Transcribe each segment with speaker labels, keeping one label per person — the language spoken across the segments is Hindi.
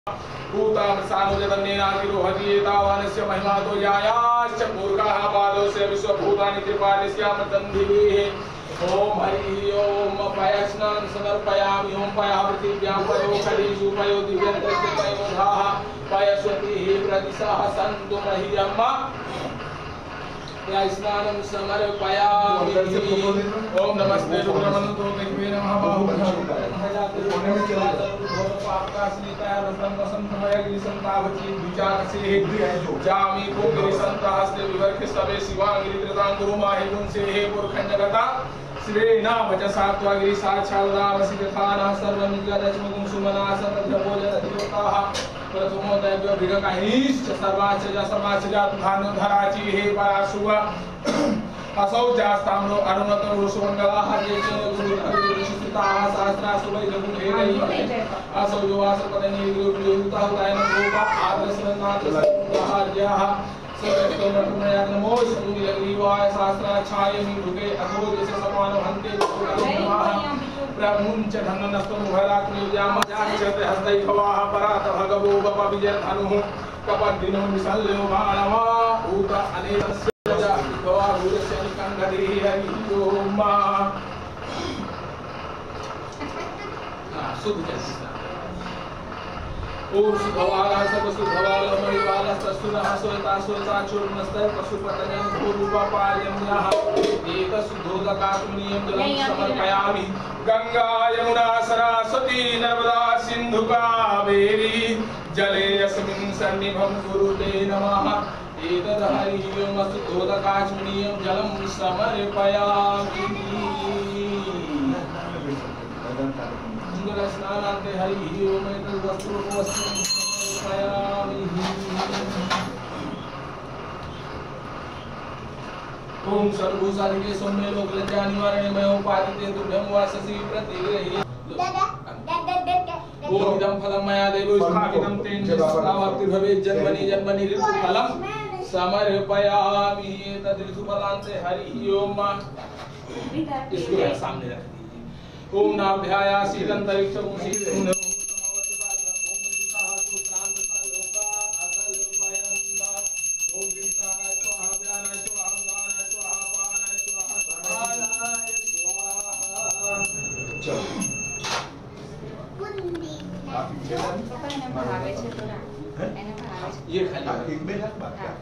Speaker 1: भूतावसानो जगन्नेनातिरोहतीतावानस्य महिमा तो यायाश्च मूर्खाः पादोस्य विश्वभूतानि त्रिपादस्यामृतन्धिः ओम हरि ओम पयस्नान समर्पयामि ओम पयावृतिभ्यां पयो खलीषु पयो दिव्यन्तस्य पयोधाः पयस्वतिः प्रतिसाः सन्तु मह्यम् स्नानं समर्पयामि ओम नमस्ते रुद्रमन्तो देवे नमः जामी पुंगिरिसंतास्ते विवर्ख सबे शिवांगिरित्रतां गुरुमाहि गुणसे पुरखंडगता श्री नाम जसात्वागिरि साक्षादावसिकथाना सर्वमिगदचमुगुं सुमना सर्वभोजनधियोताः प्रथमो दैव्य भिगकाहिश्च सर्वाचजा धानुधराची हे पराशुव असौ जास्ताम्रो अरुणतो रुषमंगलाः जेचे गुरुधरिषिताः सहस्रासु वै जगुहेरैः असौ योवासपदनी गुरुयुताः गायन गोपा आदर्शनाथ सहार्याः सर्वतोमया नमो शंगिलग्रीवाय सहस्राच्छायमि भुगे अथो जैसे समानो हन्ते नमः प्रमुंच धन्नस्तम भरात्मिजाम जाचते हस्तै भवाः परात भगवो बपविजयधनुः कपदिनो विसल्यो मानवा भूत अनेकस्य भवा भूतस्य निकंगदिः हरि ओम शुद्ध जैसा ओम सुभवाला सर्वसुभवाला मणिवाला ससुरः सोता सोता चूर्णस्तः पशुपतयं भूरूपा पार्यम्यः एकसुद्धोदकात्मनीयं जलं समर्पयामि गंगा यमुना सरस्वती नर्मदा सिंधु कावेरी जले यस्मिन् सन्निभं कुरुते नमः एतद् हरिः ओम सुद्धोदकात्मनीयं जलं समर्पयामि स्नानान्ते हरिः ओम एतद् वस्त्रं समर्पयामि ओम सर्वभूतादिके सौम्य लोक लज्जा निवारणे मयो पादिते तुभ्यं वाससि प्रतिग्रही ओम इदं फलं मया देवो स्थापितं तेन सदावर्ति भवेत् जन्मनि जन्मनि ऋतुफलं समर्पयामि एतद् ऋतुफलान्ते हरिः ओम इसको सामने रख दीजिए ओम नाभ्याया शीतंतरिक्षं शीतं ये खाली एक बेला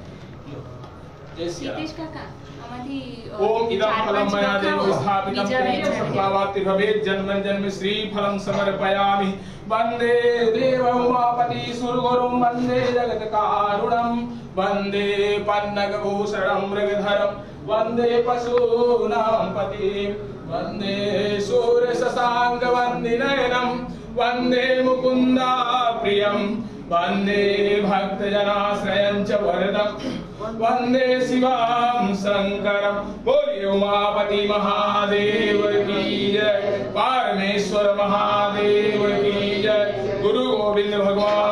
Speaker 1: ओम इदं फलं मया देवो स्थापितं तेन सदावर्ति भवेत् जन्मनि जन्मनि श्रीफलं समर्पयामि वन्दे देव उमापति सुरगुरुं वन्दे जगत्कारुणं वन्दे पन्नगभूषणं मृगधरं वन्दे पशूनां पतिं वन्दे सूर्यशशाङ्कवन्दिनयनं वन्दे मुकुन्दा प्रियं वन्दे भक्तजनाश्रयं च वरदं वन्दे शिवां शंकरं बोलिए उमापति महादेव की जय परमेश्वर महादेव की जय गुरु गोविंद भगवान